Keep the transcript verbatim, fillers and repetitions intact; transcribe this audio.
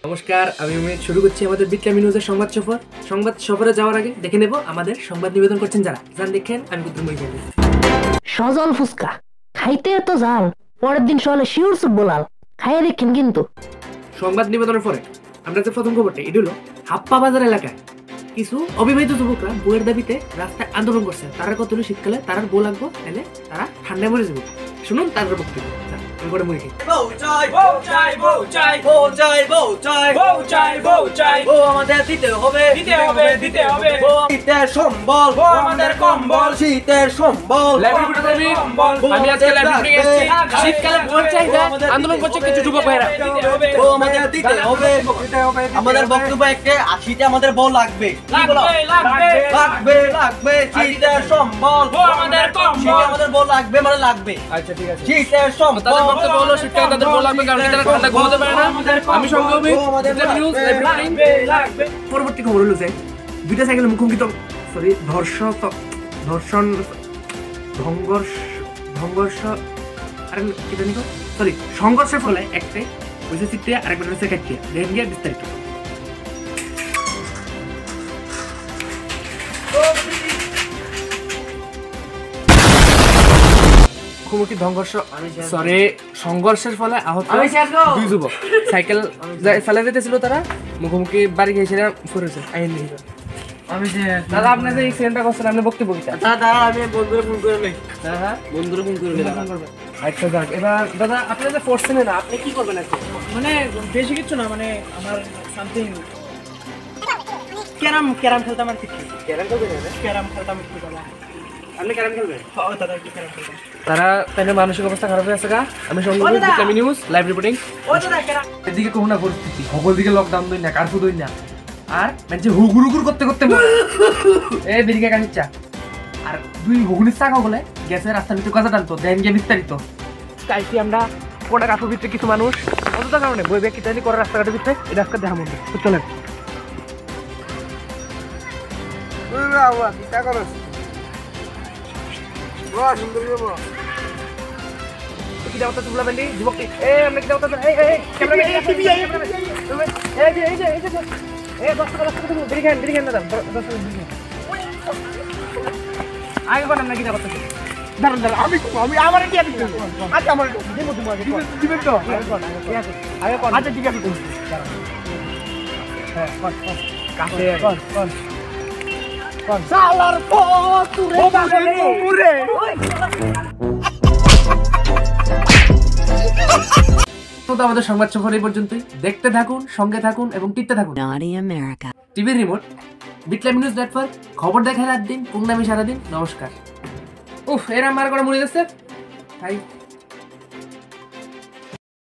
নমস্কার, আমি উমেশ। শুরু করছি আমাদের বিটলামি নিউজের সংবাদ সফর। সংবাদ সফরে যাওয়ার আগে দেখে নেব আমাদের সংবাদ নিবেদন করছেন যারা। যান দেখেন, আমি কুদ্দুর মই বলি। সজল ফুচকা খাইতে এত জাল, পরের দিন সকালে শিওর সুপ বলাল খাইয়ে দেখেন। কিন্তু সংবাদ নিবেদনের পরে আমরা যে প্রথম খবরটা, এটা হলো হাপ্পা বাজার এলাকায় কিছু অবিবাহিত যুবকরা বইয়ের দাবিতে রাস্তায় আন্দোলন করছে। তারা কত শীতকালে তারা বউ লাগবো, এলে তারা ঠান্ডায় মরে যাবো। শুনুন তাদের বক্তব্য। আমি করে মুড়ি খাই। বউ চাই বউ চাই বউ চাই বউ চাই বউ চাই বউ চাই বউ চাই বউ আমাদের দিতে হবে দিতে হবে দিতে হবে শীতের সম্বল বউ আমাদের কম্বল শীতের সম্বল আমি আজকে লাইব্রেরি এসেছি। শীতকালে বউয়ের চাহিদা আন্দোলন করছে কিছু যুবক ভাইরা। বউ আমাদের দিতে হবে আমাদের বক্তব্য একটা, শীতে আমাদের বউ লাগবে লাগবে লাগবে শীতের সম্বল বউ আমাদের কম্বল শীতে আমাদের বউ লাগবে মানে লাগবে। আচ্ছা ঠিক আছে, শীতের সম্বল বক্তব্য হলো শীতকালে তাদের বউ লাগবে কারণ তারা ঠান্ডা ঘুমাতে পারে না। আমি সংগ্রামী নিউজ লাইব্রেরি। পরবর্তী খবর হলো যে দুইটা সাইকেলের মুখোমুখি সরি ধর্ষণ ধর্ষণ সংঘর্ষ সংঘর্ষ আরে কি জানি সরি সংঘর্ষের ফলে একটাই হয়েছে চিত্তে আরেকটা হয়েছে কাটিয়ে দেখেন গিয়ে বিস্তারিত। মুখোমুখি সংঘর্ষ সরি সংঘর্ষের ফলে আহত দুই যুবক। সাইকেল চালা যেতেছিল, তারা মুখোমুখি বাড়ি গিয়েছিলেন পড়েছে। আইন দেখি আমি যে দাদা আপনি যে এক্সিডেন্টটা করছেন, আপনি বক্তব্য কি? দাদা আমি বন্ধুরে ফোন করে নেই দাদা বন্ধুরে ফোন করে দাদা। আচ্ছা যাক, এবার দাদা আপনি যে ফোর্সেন না, আপনি কি করবেন এখন? মানে বেশি কিছু না, মানে আমার সামথিং ক্যারাম ক্যারাম খেলতাম আর কিছু ক্যারাম খেলবেন? ক্যারাম খেলতাম একটু দাদা। আপনি ক্যারাম খেলবেন? হ্যাঁ দাদা একটু ক্যারাম খেলতাম। তারা তাদের মানসিক অবস্থা খারাপ হয়ে আছে গা। আমি সংবাদ বিটলামি নিউজ লাইভ রিপোর্টিং। ও দাদা ক্যারাম এদিকে কোন না পরিস্থিতি, সকল দিকে লকডাউন দই না, কারফিউ দই না, আর মানে হুগুর হুগুর করতে করতে এ বেরিয়ে কানিচ্ছা আর দুই হুগুনির চাকা বলে গ্যাসের রাস্তার ভিতরে কথা টানতো দেন গিয়ে বিস্তারিত। চাইছি আমরা কোটা কাঠুর ভিতরে কিছু মানুষ অতটা কারণে বই ব্যাগ কিতানি করে রাস্তাঘাটের ভিতরে এই রাস্তা দেখা মন্দির চলেন। কি দাওতা তুলা বেলি যুবক এ আমরা কি দাওতা এই এই ক্যামেরা এই টিভি এই এই যে এই যে এই যে এই দশ টাকা দশ টাকা তুমি বিরিখান বিরিখান না দাও দশ টাকা বিরিখান আগে কোন আমরা কি দাওতা দাঁড়ান দাঁড়ান আমি আমি আমার কি আছে আচ্ছা আমার দিমু তুমি আগে দিবেন তো আগে কোন আগে কোন আচ্ছা ঠিক আছে হ্যাঁ কোন কোন কাছে কোন কোন কোন সালার পথ রে পুরে তো আমাদের সংবাদ সফর এই পর্যন্তই। দেখতে থাকুন, সঙ্গে থাকুন এবং টিপতে থাকুন টিভির রিমোট। বিটলামি নিউজ নেটওয়ার্ক, খবর দেখে রাত দিন, পুংনামি সারাদিন। নমস্কার। উফ, এরা মার করে মরে যাচ্ছে ভাই।